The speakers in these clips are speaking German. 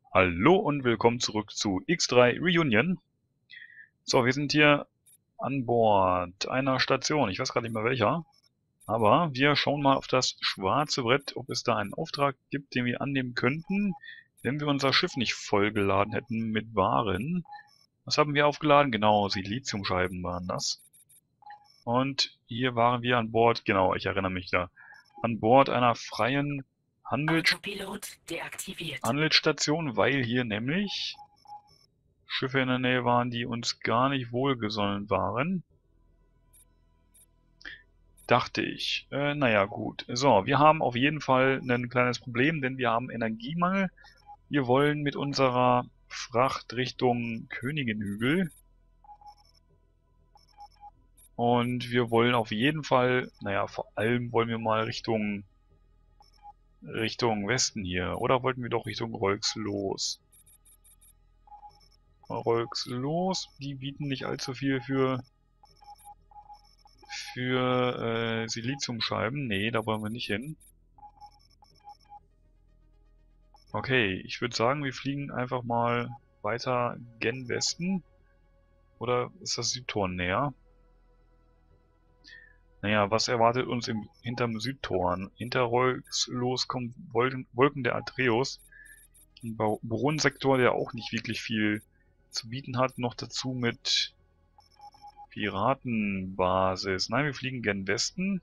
Hallo und willkommen zurück zu X3 Reunion. So, wir sind hier an Bord einer Station. Ich weiß gerade nicht mehr welcher. Aber wir schauen mal auf das schwarze Brett, ob es da einen Auftrag gibt, den wir annehmen könnten, wenn wir unser Schiff nicht vollgeladen hätten mit Waren. Was haben wir aufgeladen? Genau, Siliziumscheiben waren das. Und hier waren wir an Bord, genau, ich erinnere mich da, an Bord einer freien Autopilot deaktiviert. Handelsstation, weil hier nämlich Schiffe in der Nähe waren, die uns gar nicht wohlgesonnen waren. Dachte ich. Naja, gut. So, wir haben auf jeden Fall ein kleines Problem, denn wir haben Energiemangel. Wir wollen mit unserer Fracht Richtung Königinhügel. Und wir wollen auf jeden Fall, naja, vor allem wollen wir mal Richtung Westen hier. Oder wollten wir doch Richtung Rolxlos? Rolxlos, die bieten nicht allzu viel für Siliziumscheiben. Nee, da wollen wir nicht hin. Okay, ich würde sagen, wir fliegen einfach mal weiter gen Westen. Oder ist das Südtor näher? Naja, was erwartet uns hinterm Südtor? Hinter Rolxlos kommen Wolken der Atreus. Ein Boronsektor, der auch nicht wirklich viel zu bieten hat. Noch dazu mit Piratenbasis. Nein, wir fliegen gen Westen.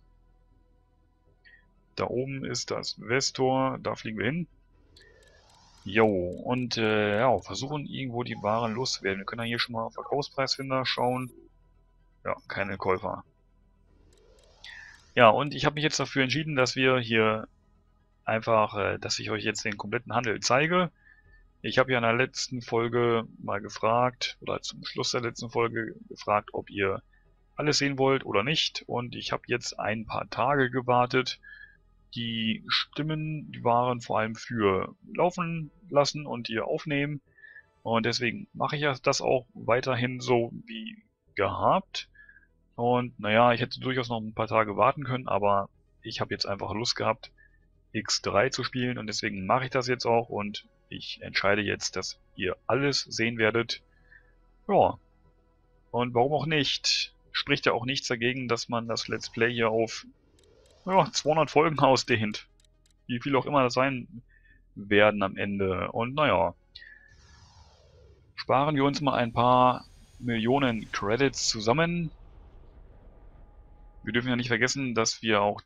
Da oben ist das Westtor, da fliegen wir hin. Jo, und ja, versuchen irgendwo die Waren loszuwerden. Wir können ja hier schon mal auf Verkaufspreisfinder schauen. Ja, keine Käufer. Ja, und ich habe mich jetzt dafür entschieden, dass wir hier einfach, dass ich euch jetzt den kompletten Handel zeige. Ich habe ja in der letzten Folge mal gefragt, oder zum Schluss der letzten Folge gefragt, ob ihr alles sehen wollt oder nicht. Und ich habe jetzt ein paar Tage gewartet. Die Stimmen, die waren vor allem für laufen lassen und hier aufnehmen. Und deswegen mache ich ja das auch weiterhin so wie gehabt. Und naja, ich hätte durchaus noch ein paar Tage warten können, aber ich habe jetzt einfach Lust gehabt, X3 zu spielen und deswegen mache ich das jetzt auch und ich entscheide jetzt, dass ihr alles sehen werdet. Ja, und warum auch nicht? Spricht ja auch nichts dagegen, dass man das Let's Play hier auf 200 Folgen ausdehnt. Wie viel auch immer das sein werden am Ende. Und naja, sparen wir uns mal ein paar Millionen Credits zusammen. Wir dürfen ja nicht vergessen, dass wir auch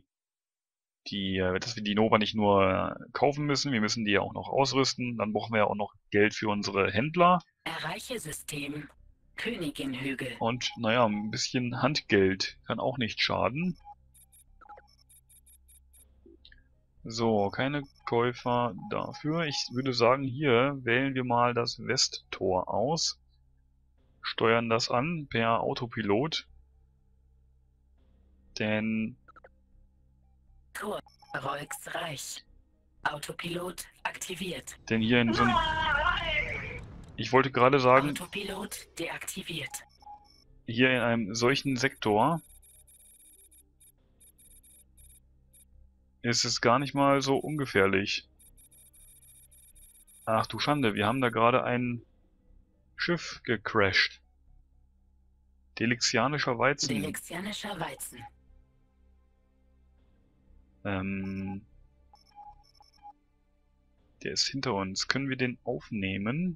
dass wir die Nova nicht nur kaufen müssen, wir müssen die ja auch noch ausrüsten. Dann brauchen wir ja auch noch Geld für unsere Händler. Erreiche System Königinhügel. Und naja, ein bisschen Handgeld kann auch nicht schaden. So, keine Käufer dafür. Ich würde sagen, hier wählen wir mal das Westtor aus. Steuern das an per Autopilot. Denn Tor Rolxreich. Autopilot aktiviert. hier in so einem... Ich wollte gerade sagen, Autopilot deaktiviert. hier in einem solchen Sektor ist es gar nicht mal so ungefährlich. Ach du Schande, wir haben da gerade ein Schiff gecrashed. Delixianischer Weizen. Delixianischer Weizen. Der ist hinter uns. Können wir den aufnehmen?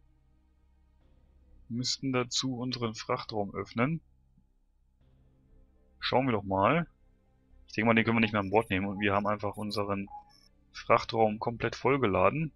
Wir müssten dazu unseren Frachtraum öffnen. Schauen wir doch mal. Ich denke mal, den können wir nicht mehr an Bord nehmen und wir haben einfach unseren Frachtraum komplett vollgeladen.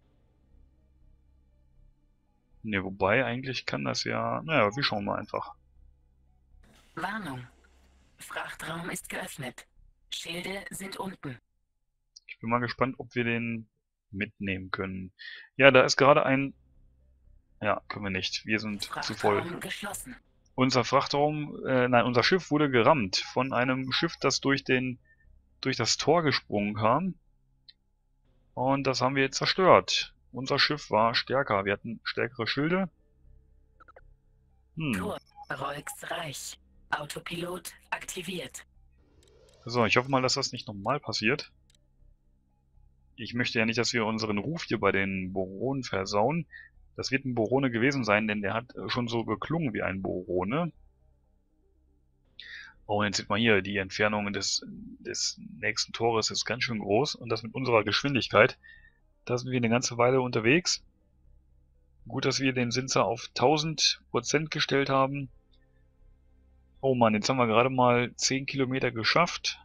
Ne, wobei, eigentlich kann das ja... Naja, wir schauen mal einfach. Warnung. Frachtraum ist geöffnet. Schilde sind unten. Ich bin mal gespannt, ob wir den mitnehmen können. Ja, da ist gerade ein... Ja, können wir nicht. Wir sind zu voll. Frachtraum geschlossen. Unser unser Schiff wurde gerammt von einem Schiff, das durch das Tor gesprungen kam. Und das haben wir jetzt zerstört. Unser Schiff war stärker. Wir hatten stärkere Schilde. Tor Rolxreich. Autopilot aktiviert. So, ich hoffe mal, dass das nicht nochmal passiert. ich möchte ja nicht, dass wir unseren Ruf hier bei den Boronen versauen. Das wird ein Borone gewesen sein, denn der hat schon so geklungen wie ein Borone. Oh, und jetzt sieht man hier, die Entfernung des nächsten Tores ist ganz schön groß. Und das mit unserer Geschwindigkeit. Da sind wir eine ganze Weile unterwegs. Gut, dass wir den Sensor auf 1000% gestellt haben. Oh Mann, jetzt haben wir gerade mal 10 Kilometer geschafft.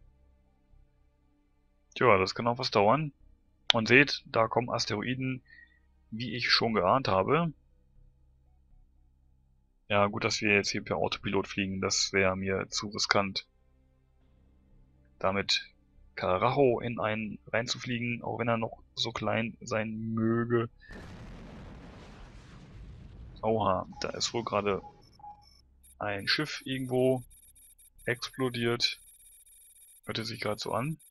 Tja, das kann auch was dauern. Und seht, da kommen Asteroiden, wie ich schon geahnt habe. Ja, gut, dass wir jetzt hier per Autopilot fliegen, das wäre mir zu riskant. Damit Karacho in einen reinzufliegen, auch wenn er noch so klein sein möge. Oha, da ist wohl gerade ein Schiff irgendwo explodiert. Hörte sich gerade so an.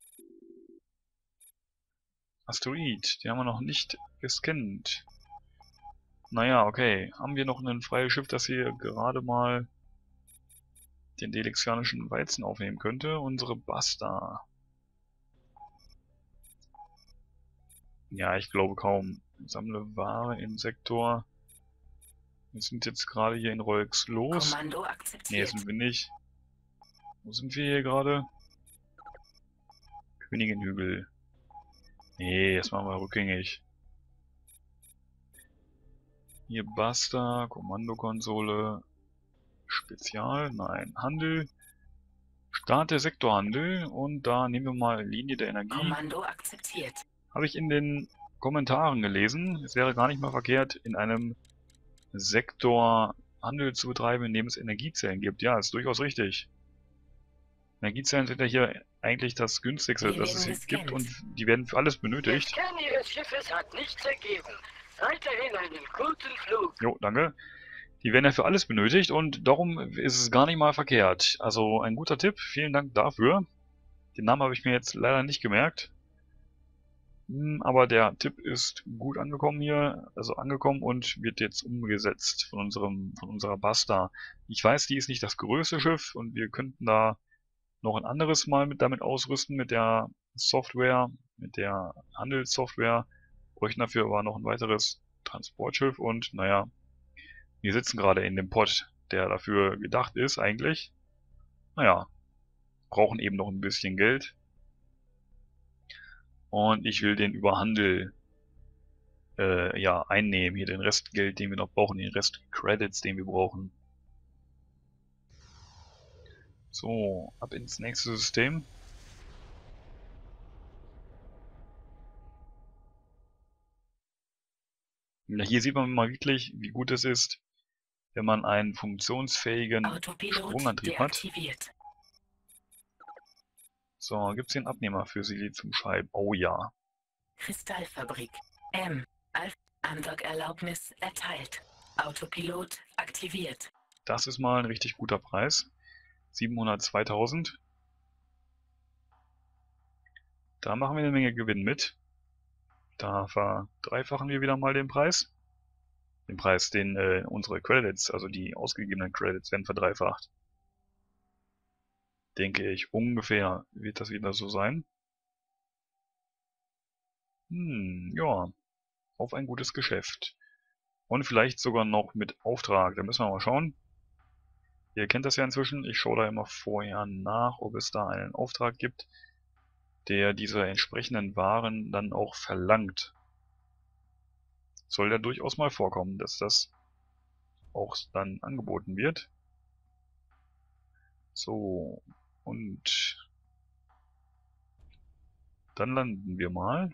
Asteroid, den haben wir noch nicht gescannt. Naja, okay. Haben wir noch ein freies Schiff, das hier gerade mal den delexianischen Weizen aufnehmen könnte? Unsere Basta. Ja, ich glaube kaum. Sammle Ware im Sektor. Wir sind jetzt gerade hier in Rolx los. Kommando Nee, akzeptiert. sind wir nicht. Wo sind wir hier gerade? Königinhügel. Nee, das machen wir rückgängig. Hier Basta, Kommandokonsole, Spezial, nein, Handel. Starte Sektorhandel und da nehmen wir mal Linie der Energie. Kommando akzeptiert. Habe ich in den Kommentaren gelesen. Es wäre gar nicht mal verkehrt, in einem Sektor Handel zu betreiben, in dem es Energiezellen gibt. Ja, ist durchaus richtig. Energiezellen sind ja hier eigentlich das günstigste, Die das es werden hier gibt, gescannt. und die werden für alles Der benötigt. Scan Ihres Schiffes hat nichts ergeben. Weiterhin einen guten Flug. Jo, danke. Die werden ja für alles benötigt und darum ist es gar nicht mal verkehrt. Also ein guter Tipp, vielen Dank dafür. Den Namen habe ich mir jetzt leider nicht gemerkt. Aber der Tipp ist gut angekommen hier, also angekommen und wird jetzt umgesetzt von unserer Basta. Ich weiß, die ist nicht das größte Schiff und wir könnten da noch ein anderes mal damit ausrüsten, mit der Software, mit der Handelssoftware. Bräuchten dafür aber noch ein weiteres Transportschiff und naja, wir sitzen gerade in dem Pod, der dafür gedacht ist eigentlich. Naja, brauchen eben noch ein bisschen Geld. Und ich will den über Handel ja, einnehmen. Hier den Rest Geld, den wir noch brauchen, den Rest Credits, den wir brauchen. So, ab ins nächste System. Ja, hier sieht man mal wirklich, wie gut es ist, wenn man einen funktionsfähigen Autopilot Sprungantrieb hat. deaktiviert. So, gibt's hier einen Abnehmer für Siliziumscheiben? Oh ja. Kristallfabrik. M. Andock-Erlaubnis erteilt. Autopilot aktiviert. Das ist mal ein richtig guter Preis. 702.000. Da machen wir eine Menge Gewinn mit. Da verdreifachen wir wieder mal den Preis. Den Preis, den unsere Credits, also die ausgegebenen Credits, werden verdreifacht. Denke ich, ungefähr wird das wieder so sein. Ja. Auf ein gutes Geschäft. Und vielleicht sogar noch mit Auftrag. Da müssen wir mal schauen. Ihr kennt das ja inzwischen. Ich schaue da immer vorher nach, ob es da einen Auftrag gibt, der diese entsprechenden Waren dann auch verlangt. Soll ja durchaus mal vorkommen, dass das auch dann angeboten wird. So, und dann landen wir mal.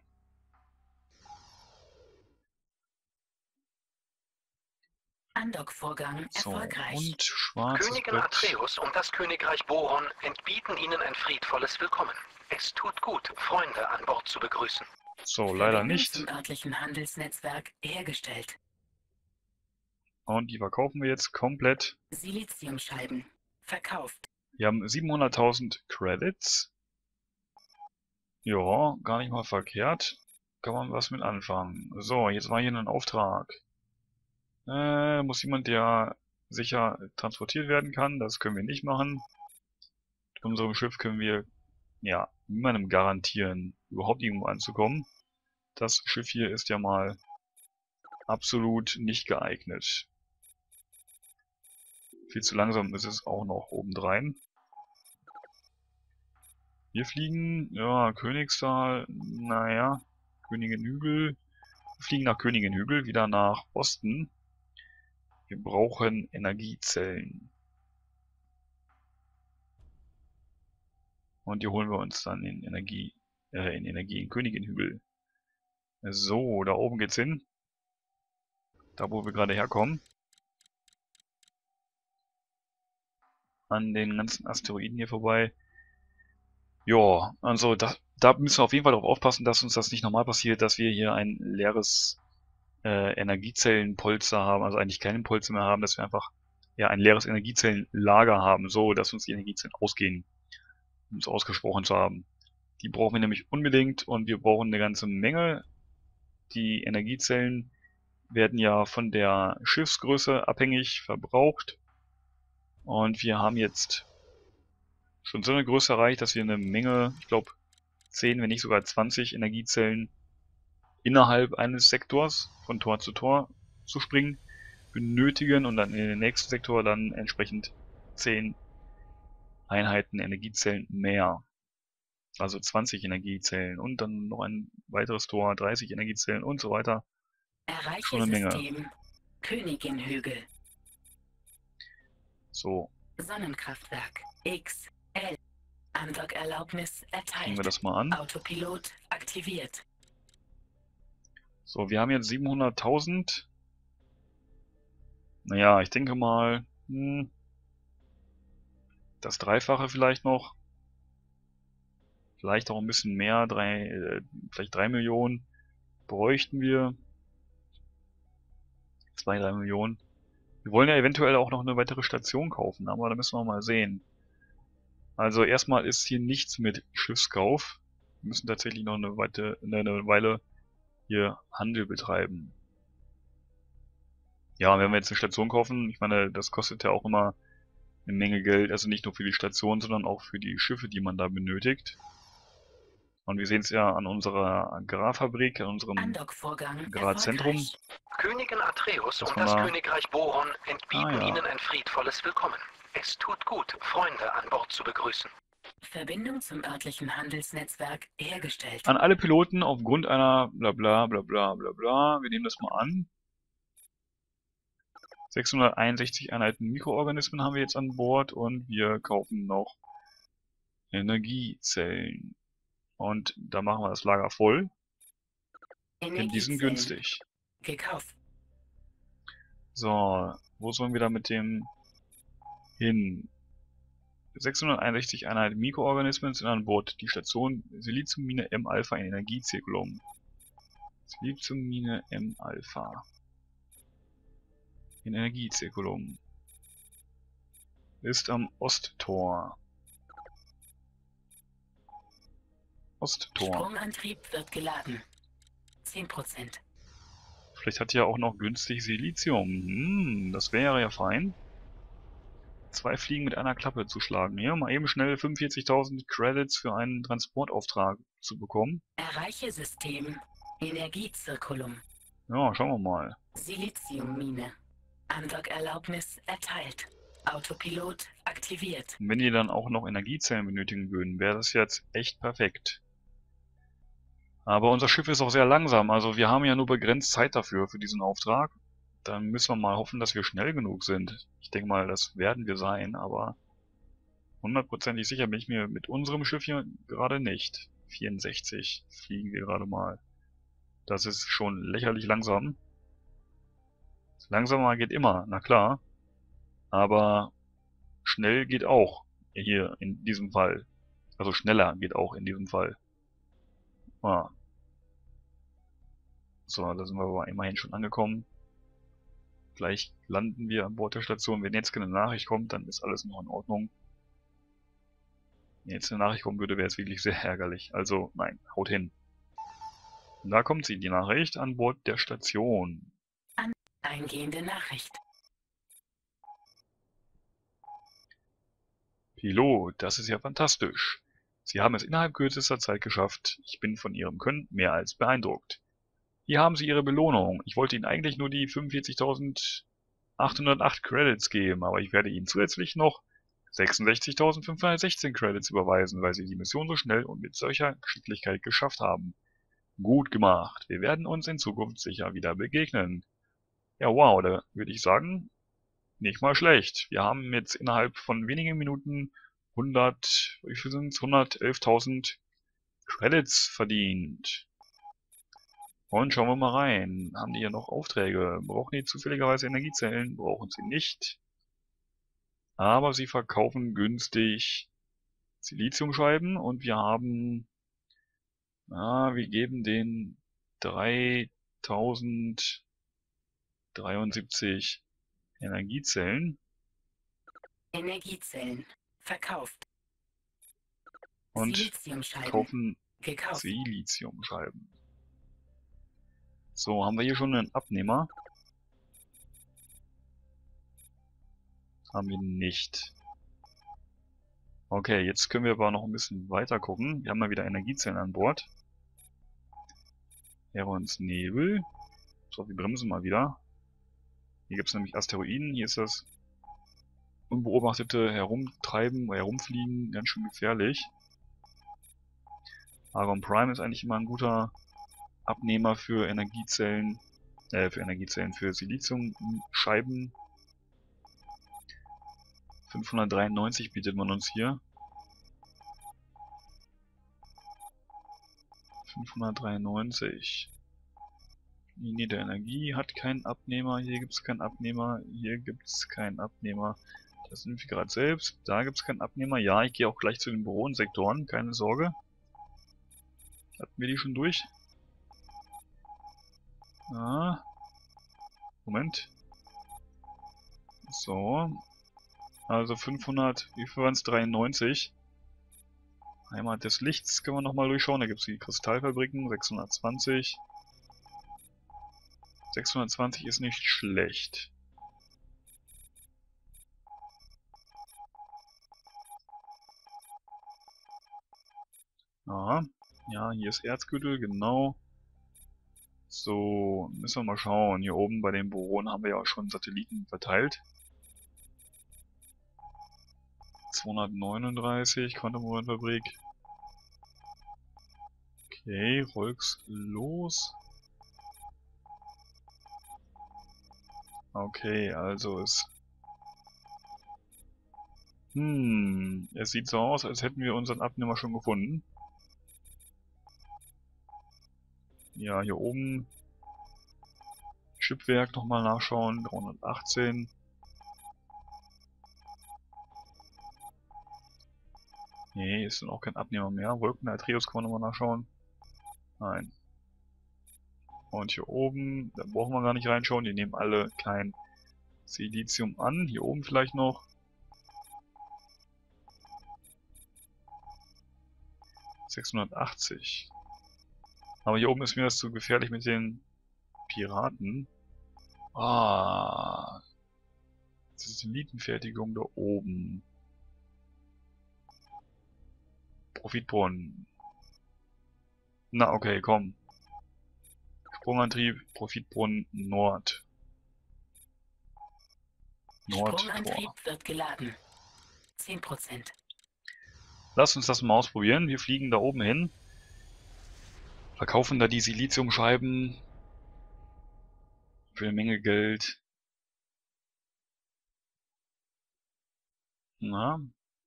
Andock-Vorgang So, erfolgreich. und schwarzes Königin Brett. Atreus und das Königreich Boron entbieten Ihnen ein friedvolles Willkommen. Es tut gut, Freunde an Bord zu begrüßen. So, leider Verbindung nicht. zum örtlichen Handelsnetzwerk hergestellt. Und die verkaufen wir jetzt komplett. Siliziumscheiben. Verkauft. Wir haben 700.000 Credits. Ja, gar nicht mal verkehrt. Kann man was mit anfangen. So, jetzt war hier ein Auftrag. Muss jemand, der sicher transportiert werden kann. Das können wir nicht machen. Mit unserem Schiff können wir, ja, niemandem garantieren, überhaupt irgendwo anzukommen. Das Schiff hier ist ja mal absolut nicht geeignet. Viel zu langsam ist es auch noch obendrein. Wir fliegen, ja, Königstal, naja, Königinhügel. Wir fliegen nach Königinhügel, wieder nach Osten. Wir brauchen Energiezellen. Und die holen wir uns dann in in Königinhügel. So, da oben geht's hin. Da, wo wir gerade herkommen. An den ganzen Asteroiden hier vorbei. Ja, also da müssen wir auf jeden Fall darauf aufpassen, dass uns das nicht nochmal passiert, dass wir hier ein leeres Energiezellenpolster haben, also eigentlich keine Polster mehr haben, dass wir einfach ja ein leeres Energiezellenlager haben, so dass uns die Energiezellen ausgehen, um es ausgesprochen zu haben. Die brauchen wir nämlich unbedingt und wir brauchen eine ganze Menge. Die Energiezellen werden ja von der Schiffsgröße abhängig verbraucht und wir haben jetzt schon so eine Größe erreicht, dass wir eine Menge, ich glaube 10, wenn nicht sogar 20 Energiezellen innerhalb eines Sektors von Tor zu springen benötigen und dann in den nächsten Sektor dann entsprechend 10 Einheiten Energiezellen mehr. Also 20 Energiezellen und dann noch ein weiteres Tor, 30 Energiezellen und so weiter. Erreiche Schon eine Menge. System Königinhügel. So, Sonnenkraftwerk XL. Andockerlaubnis kriegen wir erteilt. das mal an. Autopilot aktiviert. So, wir haben jetzt 700.000. Naja, ich denke mal, das Dreifache vielleicht noch. Vielleicht auch ein bisschen mehr, vielleicht 3 Millionen bräuchten wir. 2, 3 Millionen. Wir wollen ja eventuell auch noch eine weitere Station kaufen, aber da müssen wir mal sehen. Also erstmal ist hier nichts mit Schiffskauf. Wir müssen tatsächlich noch eine Weile hier Handel betreiben. Ja, wenn wir jetzt eine Station kaufen, ich meine, das kostet ja auch immer eine Menge Geld, also nicht nur für die Station, sondern auch für die Schiffe, die man da benötigt. Und wir sehen es ja an unserer Agrarfabrik, an unserem Andockvorgang Agrarzentrum. erfolgreich. Königin Atreus Das und war das da- Königreich Boron entbieten ja. Ihnen ein friedvolles Willkommen. Es tut gut, Freunde an Bord zu begrüßen. Verbindung zum örtlichen Handelsnetzwerk hergestellt. An alle Piloten aufgrund einer bla bla bla bla bla bla, wir nehmen das mal an. 661 Einheiten Mikroorganismen haben wir jetzt an Bord und wir kaufen noch Energiezellen. Und da machen wir das Lager voll, denn die sind Energiezellen günstig. gekauft. So, wo sollen wir da mit dem hin? 661 Einheiten Mikroorganismen sind an Bord. Die Station Siliziummine M-Alpha in Energiezirkulum. Siliziummine M-Alpha in Energiezirkulum ist am Osttor. Osttor. Stromantrieb wird geladen. 10%. Vielleicht hat die ja auch noch günstig Silizium. Das wäre ja fein. 2 Fliegen mit einer Klappe zu schlagen. Hier mal eben schnell 45.000 Credits für einen Transportauftrag zu bekommen. Erreiche System Energiezirkulum. Ja, schauen wir mal. Siliziummine. Andockerlaubnis erteilt. Autopilot aktiviert. Und wenn die dann auch noch Energiezellen benötigen würden, wäre das jetzt echt perfekt. Aber unser Schiff ist auch sehr langsam, also wir haben ja nur begrenzt Zeit dafür, für diesen Auftrag. Dann müssen wir mal hoffen, dass wir schnell genug sind. Ich denke mal, das werden wir sein, aber hundertprozentig sicher bin ich mir mit unserem Schiff hier gerade nicht. 64 fliegen wir gerade mal. Das ist schon lächerlich langsam. Langsamer geht immer, na klar. Aber schnell geht auch hier in diesem Fall. Also schneller geht auch in diesem Fall. Ah. So, da sind wir aber immerhin schon angekommen. Gleich landen wir an Bord der Station. Wenn jetzt keine Nachricht kommt, dann ist alles noch in Ordnung. Wenn jetzt eine Nachricht kommen würde, wäre es wirklich sehr ärgerlich. Also, nein, haut hin. Und da kommt sie, die Nachricht an Bord der Station. Eingehende Nachricht. Pilot, das ist ja fantastisch. Sie haben es innerhalb kürzester Zeit geschafft. Ich bin von Ihrem Können mehr als beeindruckt. Hier haben Sie Ihre Belohnung. Ich wollte Ihnen eigentlich nur die 45.808 Credits geben, aber ich werde Ihnen zusätzlich noch 66.516 Credits überweisen, weil Sie die Mission so schnell und mit solcher Geschicklichkeit geschafft haben. Gut gemacht. Wir werden uns in Zukunft sicher wieder begegnen. Ja, wow, da würde ich sagen, nicht mal schlecht. Wir haben jetzt innerhalb von wenigen Minuten 111.000 Credits verdient. Und schauen wir mal rein. Haben die hier noch Aufträge? Brauchen die zufälligerweise Energiezellen? Brauchen sie nicht. Aber sie verkaufen günstig Siliziumscheiben und wir haben, wir geben den 3073 Energiezellen. Energiezellen. Verkauft. Und Siliziumscheiben. kaufen Gekauft. Siliziumscheiben. So, haben wir hier schon einen Abnehmer? Haben wir nicht. Okay, jetzt können wir aber noch ein bisschen weiter gucken. Wir haben mal wieder Energiezellen an Bord. Herons Nebel. So, wir bremsen mal wieder. Hier gibt es nämlich Asteroiden. Hier ist das unbeobachtete Herumtreiben, Herumfliegen ganz schön gefährlich. Argon Prime ist eigentlich immer ein guter Abnehmer für Energiezellen, für Siliziumscheiben. 593 bietet man uns hier. 593. Linie der Energie hat keinen Abnehmer. Hier gibt es keinen Abnehmer. Hier gibt es keinen Abnehmer. Das sind wir gerade selbst. Da gibt es keinen Abnehmer. Ja, ich gehe auch gleich zu den Bürosektoren. Keine Sorge. Hatten wir die schon durch? Ah. Moment. So. Also 500, wie viel waren es? 93. Heimat des Lichts können wir nochmal durchschauen. Da gibt es die Kristallfabriken. 620. 620 ist nicht schlecht. Aha. Ja, hier ist Erzgürtel, genau. So, müssen wir mal schauen. Hier oben bei den Boron haben wir ja auch schon Satelliten verteilt. 239, Quantum-Fabrik. Okay, Rolks los. Okay, also es sieht so aus, als hätten wir unseren Abnehmer schon gefunden. Ja, hier oben Chipwerk nochmal nachschauen, 318. Nee, ist dann auch kein Abnehmer mehr. Wolken Atreus kann man nochmal nachschauen. Nein. Und hier oben, da brauchen wir gar nicht reinschauen, die nehmen alle kein Silizium an. Hier oben vielleicht noch. 680. Aber hier oben ist mir das zu gefährlich mit den Piraten. Ah. Das ist die Satellitenfertigung da oben. Profitbrunnen. Na, okay, komm. Sprungantrieb, Profitbrunnen Nord. Sprungantrieb wird geladen. 10%. Lass uns das mal ausprobieren. Wir fliegen da oben hin. Verkaufen da die Siliziumscheiben. Für eine Menge Geld. Na.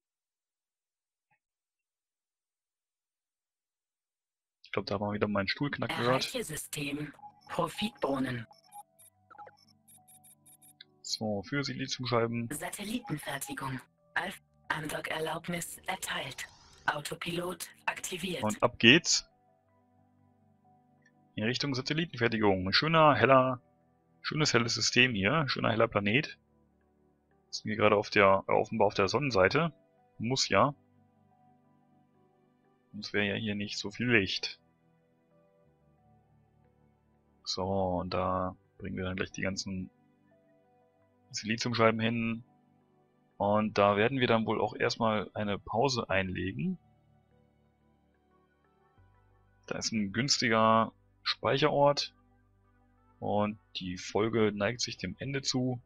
Ich glaube, da haben wir wieder meinen Stuhlknack gehört. Erreiche System. Profitbrunnen. So, für Siliziumscheiben. Satellitenfertigung. Andock-Erlaubnis erteilt. Autopilot aktiviert. Und ab geht's. In Richtung Satellitenfertigung. Ein schönes helles System hier. Schöner heller Planet. Sind wir gerade offenbar auf der Sonnenseite. Muss ja. Sonst wäre ja hier nicht so viel Licht. So, und da bringen wir dann gleich die ganzen Siliziumscheiben hin. Und da werden wir dann wohl auch erstmal eine Pause einlegen. Da ist ein günstiger Speicherort. Und die Folge neigt sich dem Ende zu.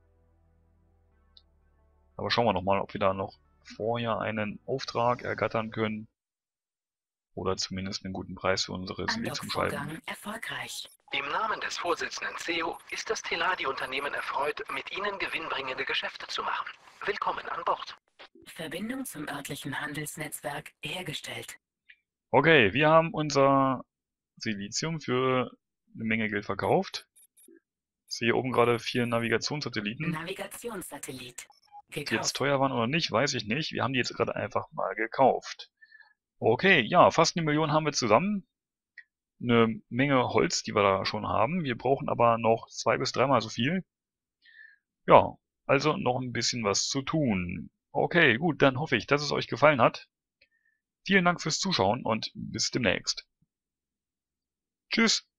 Aber schauen wir nochmal, ob wir da noch vorher einen Auftrag ergattern können. Oder zumindest einen guten Preis für unsere Siliziumscheiben. Erfolgreich. Im Namen des Vorsitzenden CEO ist das Teladi-Unternehmen erfreut, mit Ihnen gewinnbringende Geschäfte zu machen. Willkommen an Bord. Verbindung zum örtlichen Handelsnetzwerk hergestellt. Okay, wir haben unser Silizium für eine Menge Geld verkauft. Ich sehe oben gerade 4 Navigationssatelliten. Navigationssatellit. Ob die jetzt teuer waren oder nicht, weiß ich nicht. Wir haben die jetzt gerade einfach mal gekauft. Okay, ja, fast 1 Million haben wir zusammen. Eine Menge Holz, die wir da schon haben. Wir brauchen aber noch 2- bis 3-mal so viel. Ja, also noch ein bisschen was zu tun. Okay, gut, dann hoffe ich, dass es euch gefallen hat. Vielen Dank fürs Zuschauen und bis demnächst. Tschüss!